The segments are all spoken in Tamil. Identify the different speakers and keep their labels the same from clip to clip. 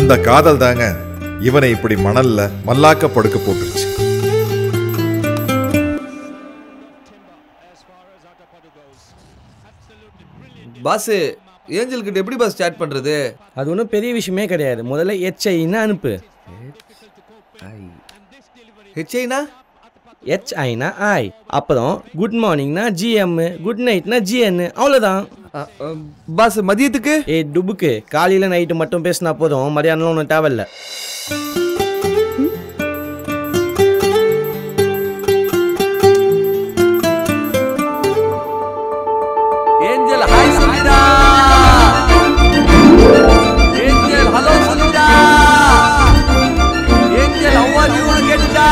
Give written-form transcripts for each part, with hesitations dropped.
Speaker 1: இந்த காதல் தாங்க இவனை இப்படி மணல்ல மல்லாக்க படுக்க போட்டுருச்சு.
Speaker 2: பாஸ் ஏஞ்சல் கிட்ட எப்படி பாஸ் சாட் பண்றது?
Speaker 3: அது ஒன்றும் பெரிய விஷயமே கிடையாது. முதல்ல HIன்னு அனுப்பு.
Speaker 2: ஹெச்ஐனா
Speaker 3: HIனா I. அப்புறம் குட் மார்னிங்னா GM, குட் நைட்னா GN. அவ்வளோதான்.
Speaker 2: பாஸ் மதியத்துக்கு
Speaker 3: டுபுக்கு காலையில் நைட்டு மட்டும் பேசினா போதும், மதியானம்லாம் ஒன்றும் தேவையில்ல.
Speaker 2: ஏஞ்சல் ஹாய் சொல்லுடா. ஏஞ்சல் ஹலோ சொல்லுடா. ஏஞ்சல் how are you கேட்டுடா.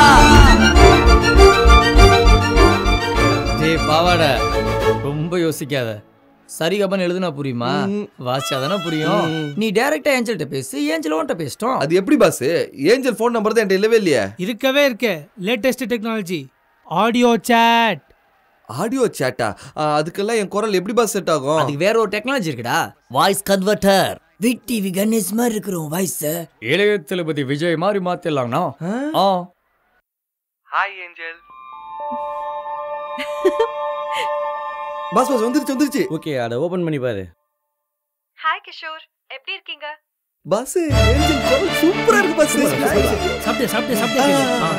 Speaker 4: டேய் பாவாடா, ரொம்ப யோசிக்காத. சரிகபன் எழுதுனா புரியுமா? வாசிச்சாதானே புரியும். நீ டைரக்டா ஏஞ்சல்கிட்ட பேசு, ஏஞ்சல் உன்கிட்ட பேசிட்டோம்.
Speaker 2: அது எப்படி பாஸ்? ஏஞ்சல் ஃபோன் நம்பர் தான் என்கிட்ட இல்லவே இல்லையே.
Speaker 5: இருக்கவே இருக்கு. Latest technology audio chat.
Speaker 2: Audio சாட்டா? அதுக்கெல்லாம் என் குரல் எப்படி பாஸ் செட் ஆகும்?
Speaker 4: அதுக்கு வேற ஒரு டெக்னாலஜி இருக்குடா, வாய்ஸ் கன்வெர்ட்டர். விக் டிவி கணேஷ் மாதிரி இருக்கிறோம் வாய்ஸ் இளைய தளபதி விஜய் மாதிரி மாத்திடலாம்னா.
Speaker 2: Hi angel. பாஸ் பாஸ் வந்துருச்சு.
Speaker 3: ஓகே, அதை ஓபன் பண்ணி பாரு.
Speaker 6: ஹாய் கிஷோர், எப்படி இருக்கீங்க?
Speaker 2: பாஸ் ஏஞ்சல் குரல் சூப்பரா இருக்கு பாஸ்.
Speaker 5: சாப்பிட்டு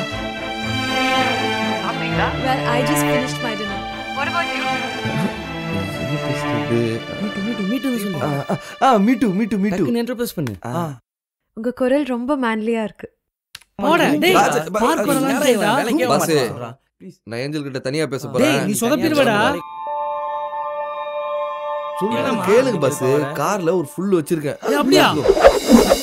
Speaker 6: Well, I just finished my dinner. What about you?
Speaker 2: Me too.
Speaker 3: Enterprise பண்ணு.
Speaker 6: உங்க குரல் ரொம்ப மேன்லியா இருக்கு.
Speaker 2: பாஸ் நான் ஏஞ்சல் கிட்ட தனியா பேச போறேன்.
Speaker 5: நீ சொதப்பிடுவடா.
Speaker 2: கேளுங்க பாஸ், கார்ல ஒரு ஃபுல் வச்சிருக்கேன்.
Speaker 5: அப்படியா?